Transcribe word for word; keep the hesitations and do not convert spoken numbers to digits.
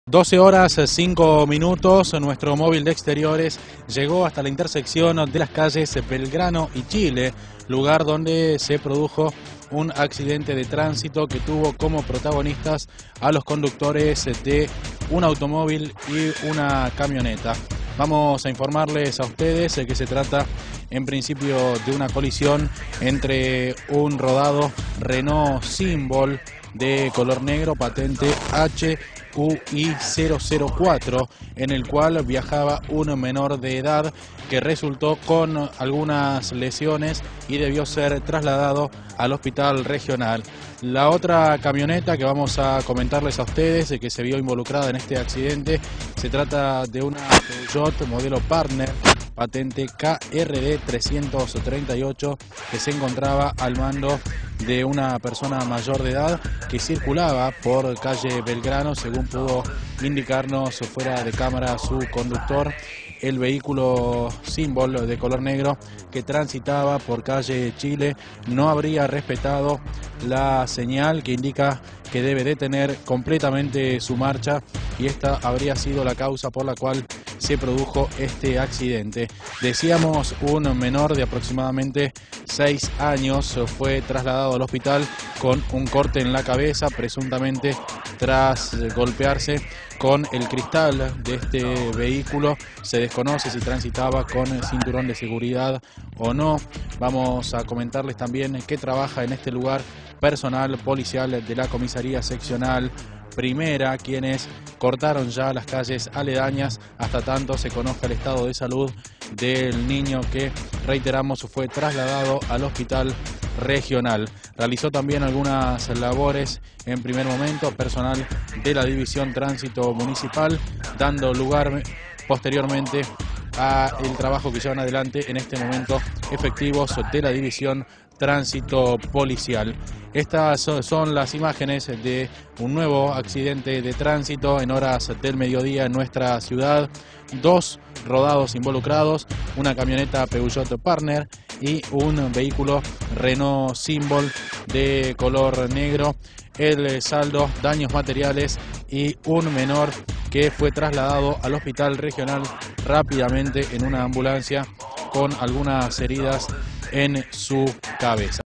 doce horas cinco minutos, nuestro móvil de exteriores llegó hasta la intersección de las calles Belgrano y Chile, lugar donde se produjo un accidente de tránsito que tuvo como protagonistas a los conductores de un automóvil y una camioneta. Vamos a informarles a ustedes que se trata en principio de una colisión entre un rodado Renault Symbol de color negro patente H Q I cero cero cuatro, en el cual viajaba un menor de edad que resultó con algunas lesiones y debió ser trasladado al hospital regional. La otra camioneta que vamos a comentarles a ustedes que se vio involucrada en este accidente, se trata de una Peugeot modelo Partner patente K R D trescientos treinta y ocho, que se encontraba al mando de una persona mayor de edad que circulaba por calle Belgrano, según pudo indicarnos fuera de cámara su conductor. El vehículo Symbol de color negro que transitaba por calle Chile no habría respetado la señal que indica que debe detener completamente su marcha, y esta habría sido la causa por la cual se produjo este accidente. Decíamos, un menor de aproximadamente seis años fue trasladado al hospital con un corte en la cabeza, presuntamente tras golpearse con el cristal de este vehículo. Se desconoce si transitaba con cinturón de seguridad o no. Vamos a comentarles también que trabaja en este lugar personal policial de la comisaría seccional primera, quienes cortaron ya las calles aledañas hasta tanto se conozca el estado de salud del niño, que, reiteramos, fue trasladado al hospital regional. Realizó también algunas labores en primer momento personal de la División Tránsito Municipal, dando lugar posteriormente a el trabajo que llevan adelante en este momento efectivos de la División Tránsito Policial. Estas son las imágenes de un nuevo accidente de tránsito en horas del mediodía en nuestra ciudad. Dos rodados involucrados, una camioneta Peugeot Partner y un vehículo Renault Symbol de color negro. El saldo, daños materiales y un menor que fue trasladado al hospital regional rápidamente en una ambulancia con algunas heridas en su cabeza.